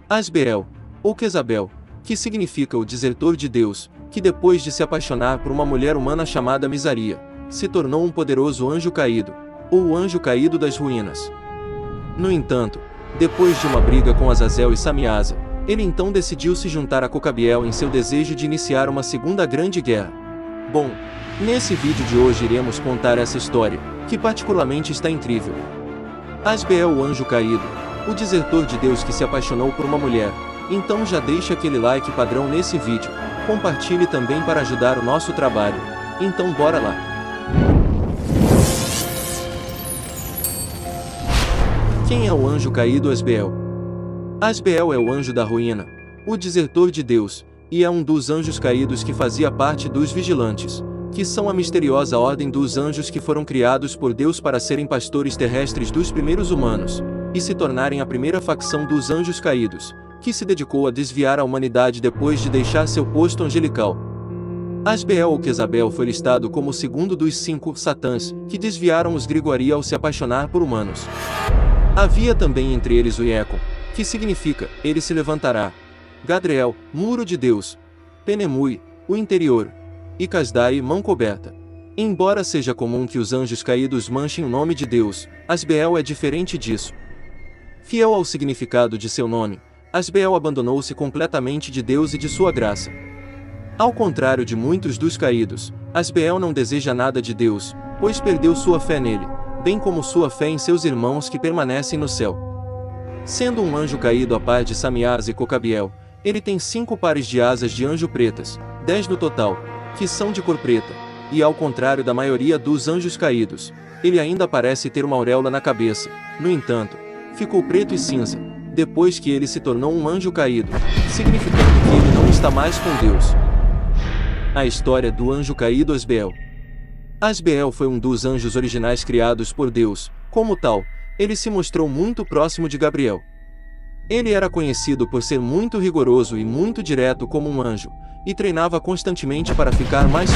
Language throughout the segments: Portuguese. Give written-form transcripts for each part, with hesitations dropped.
Asbeel, ou Quezabel, que significa o desertor de Deus, que depois de se apaixonar por uma mulher humana chamada Misaria, se tornou um poderoso anjo caído, ou o anjo caído das ruínas. No entanto, depois de uma briga com Azazel e Samiasa, ele então decidiu se juntar a Cocabiel em seu desejo de iniciar uma segunda grande guerra. Bom, nesse vídeo de hoje iremos contar essa história, que particularmente está incrível. Asbeel, o anjo caído, o desertor de Deus que se apaixonou por uma mulher. Então já deixa aquele like padrão nesse vídeo, compartilhe também para ajudar o nosso trabalho. Então bora lá! Quem é o anjo caído Asbeel? Asbeel é o anjo da ruína, o desertor de Deus, e é um dos anjos caídos que fazia parte dos vigilantes, que são a misteriosa ordem dos anjos que foram criados por Deus para serem pastores terrestres dos primeiros humanos, e se tornarem a primeira facção dos anjos caídos, que se dedicou a desviar a humanidade depois de deixar seu posto angelical. Asbeel ou Quezabel foi listado como o segundo dos 5 satãs, que desviaram os Grigori ao se apaixonar por humanos. Havia também entre eles o Iécon, que significa, ele se levantará, Gadriel, muro de Deus, Penemui, o interior, e Casdai, mão coberta. Embora seja comum que os anjos caídos manchem o nome de Deus, Asbeel é diferente disso. Fiel ao significado de seu nome, Asbeel abandonou-se completamente de Deus e de sua graça. Ao contrário de muitos dos caídos, Asbeel não deseja nada de Deus, pois perdeu sua fé nele, bem como sua fé em seus irmãos que permanecem no céu. Sendo um anjo caído a par de Samiasa e Cocabiel, ele tem 5 pares de asas de anjo pretas, 10 no total, que são de cor preta, e ao contrário da maioria dos anjos caídos, ele ainda parece ter uma auréola na cabeça. No entanto, ficou preto e cinza, depois que ele se tornou um anjo caído, significando que ele não está mais com Deus. A história do anjo caído Asbeel. Asbeel foi um dos anjos originais criados por Deus. Como tal, ele se mostrou muito próximo de Gabriel. Ele era conhecido por ser muito rigoroso e muito direto como um anjo, e treinava constantemente para ficar mais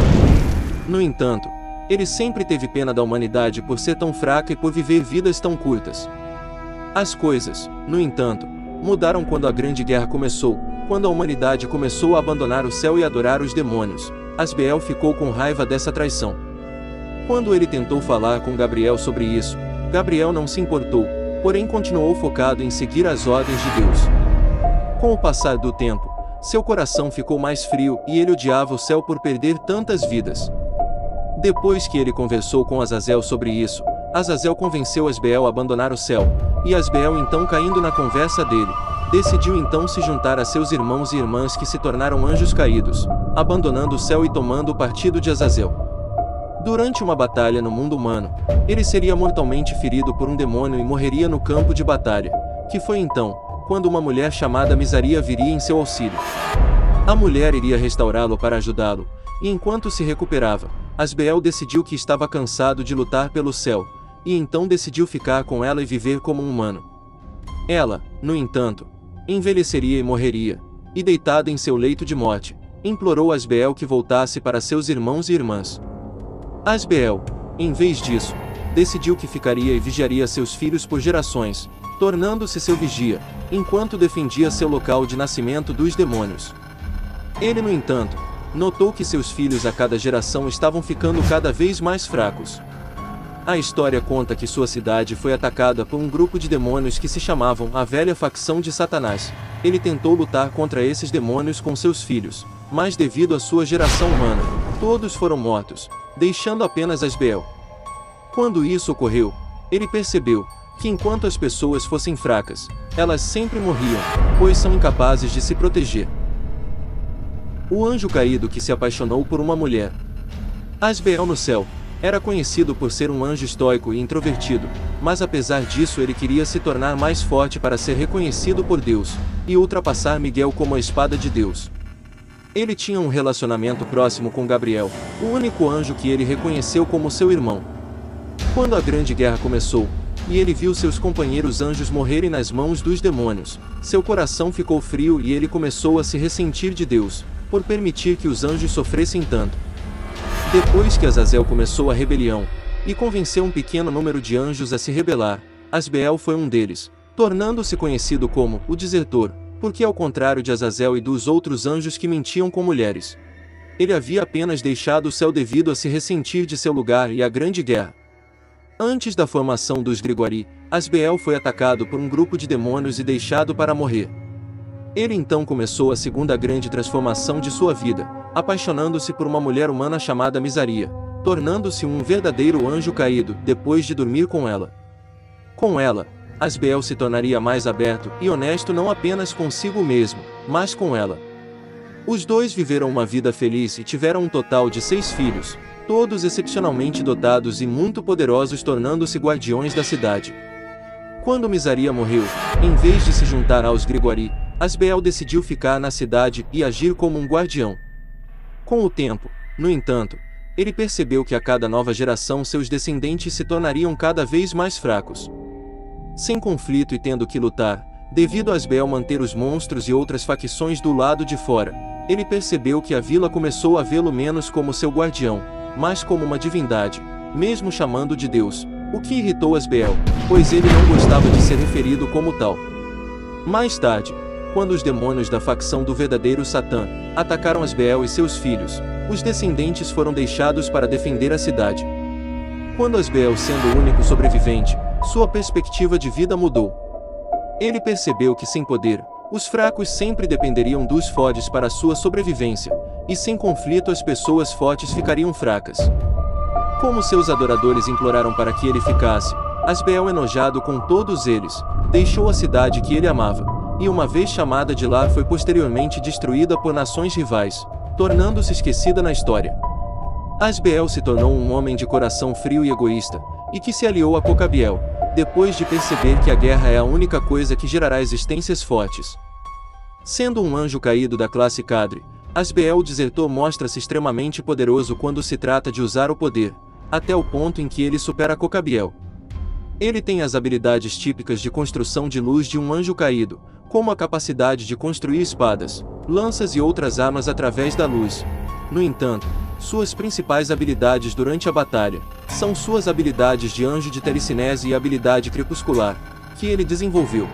forte. No entanto, ele sempre teve pena da humanidade por ser tão fraca e por viver vidas tão curtas. As coisas, no entanto, mudaram quando a Grande Guerra começou, quando a humanidade começou a abandonar o céu e adorar os demônios. Asbeel ficou com raiva dessa traição. Quando ele tentou falar com Gabriel sobre isso, Gabriel não se importou, porém continuou focado em seguir as ordens de Deus. Com o passar do tempo, seu coração ficou mais frio e ele odiava o céu por perder tantas vidas. Depois que ele conversou com Azazel sobre isso, Azazel convenceu Asbeel a abandonar o céu, e Asbeel, então caindo na conversa dele, decidiu então se juntar a seus irmãos e irmãs que se tornaram anjos caídos, abandonando o céu e tomando o partido de Azazel. Durante uma batalha no mundo humano, ele seria mortalmente ferido por um demônio e morreria no campo de batalha, que foi então, quando uma mulher chamada Misaria viria em seu auxílio. A mulher iria restaurá-lo para ajudá-lo, e enquanto se recuperava, Asbeel decidiu que estava cansado de lutar pelo céu, e então decidiu ficar com ela e viver como um humano. Ela, no entanto, envelheceria e morreria, e deitada em seu leito de morte, implorou a Asbeel que voltasse para seus irmãos e irmãs. Asbeel, em vez disso, decidiu que ficaria e vigiaria seus filhos por gerações, tornando-se seu vigia, enquanto defendia seu local de nascimento dos demônios. Ele, no entanto, notou que seus filhos a cada geração estavam ficando cada vez mais fracos. A história conta que sua cidade foi atacada por um grupo de demônios que se chamavam a Velha Facção de Satanás. Ele tentou lutar contra esses demônios com seus filhos, mas devido à sua geração humana, todos foram mortos, deixando apenas Asbeel. Quando isso ocorreu, ele percebeu que enquanto as pessoas fossem fracas, elas sempre morriam, pois são incapazes de se proteger. O anjo caído que se apaixonou por uma mulher. Asbeel no céu era conhecido por ser um anjo estoico e introvertido, mas apesar disso ele queria se tornar mais forte para ser reconhecido por Deus, e ultrapassar Miguel como a espada de Deus. Ele tinha um relacionamento próximo com Gabriel, o único anjo que ele reconheceu como seu irmão. Quando a Grande Guerra começou, e ele viu seus companheiros anjos morrerem nas mãos dos demônios, seu coração ficou frio e ele começou a se ressentir de Deus, por permitir que os anjos sofressem tanto. Depois que Azazel começou a rebelião, e convenceu um pequeno número de anjos a se rebelar, Asbeel foi um deles, tornando-se conhecido como o Desertor, porque ao contrário de Azazel e dos outros anjos que mentiam com mulheres, ele havia apenas deixado o céu devido a se ressentir de seu lugar e à grande guerra. Antes da formação dos Grigori, Asbeel foi atacado por um grupo de demônios e deixado para morrer. Ele então começou a segunda grande transformação de sua vida, apaixonando-se por uma mulher humana chamada Misaria, tornando-se um verdadeiro anjo caído depois de dormir com ela. Com ela, Asbeel se tornaria mais aberto e honesto não apenas consigo mesmo, mas com ela. Os dois viveram uma vida feliz e tiveram um total de 6 filhos, todos excepcionalmente dotados e muito poderosos, tornando-se guardiões da cidade. Quando Misaria morreu, em vez de se juntar aos Grigori, Asbeel decidiu ficar na cidade e agir como um guardião. Com o tempo, no entanto, ele percebeu que a cada nova geração seus descendentes se tornariam cada vez mais fracos. Sem conflito e tendo que lutar, devido a Asbeel manter os monstros e outras facções do lado de fora, ele percebeu que a vila começou a vê-lo menos como seu guardião, mas como uma divindade, mesmo chamando de Deus, o que irritou Asbeel, pois ele não gostava de ser referido como tal. Mais tarde, quando os demônios da facção do verdadeiro Satã atacaram Asbeel e seus filhos, os descendentes foram deixados para defender a cidade. Quando Asbeel, sendo o único sobrevivente, sua perspectiva de vida mudou. Ele percebeu que sem poder, os fracos sempre dependeriam dos fortes para sua sobrevivência, e sem conflito as pessoas fortes ficariam fracas. Como seus adoradores imploraram para que ele ficasse, Asbeel, enojado com todos eles, deixou a cidade que ele amava, e uma vez chamada de lar foi posteriormente destruída por nações rivais, tornando-se esquecida na história. Asbeel se tornou um homem de coração frio e egoísta, e que se aliou a Cocabiel, depois de perceber que a guerra é a única coisa que gerará existências fortes. Sendo um anjo caído da classe Cadre, Asbeel, o Desertor, mostra-se extremamente poderoso quando se trata de usar o poder, até o ponto em que ele supera Cocabiel. Ele tem as habilidades típicas de construção de luz de um anjo caído, como a capacidade de construir espadas, lanças e outras armas através da luz. No entanto, suas principais habilidades durante a batalha são suas habilidades de anjo de telecinese e habilidade crepuscular, que ele desenvolveu.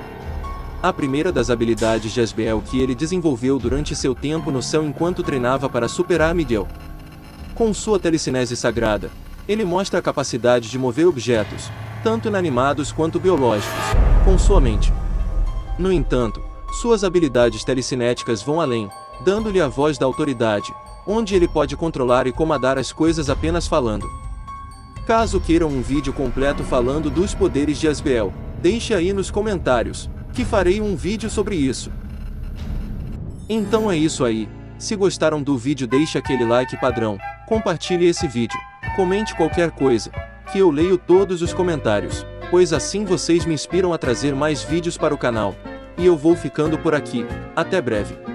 A primeira das habilidades de Asbeel que ele desenvolveu durante seu tempo no céu enquanto treinava para superar Miguel. Com sua telecinese sagrada, ele mostra a capacidade de mover objetos, tanto inanimados quanto biológicos, com sua mente. No entanto, suas habilidades telecinéticas vão além, dando-lhe a voz da autoridade, onde ele pode controlar e comandar as coisas apenas falando. Caso queiram um vídeo completo falando dos poderes de Asbeel, deixe aí nos comentários, que farei um vídeo sobre isso. Então é isso aí, se gostaram do vídeo deixe aquele like padrão, compartilhe esse vídeo, comente qualquer coisa, que eu leio todos os comentários, pois assim vocês me inspiram a trazer mais vídeos para o canal. E eu vou ficando por aqui, até breve.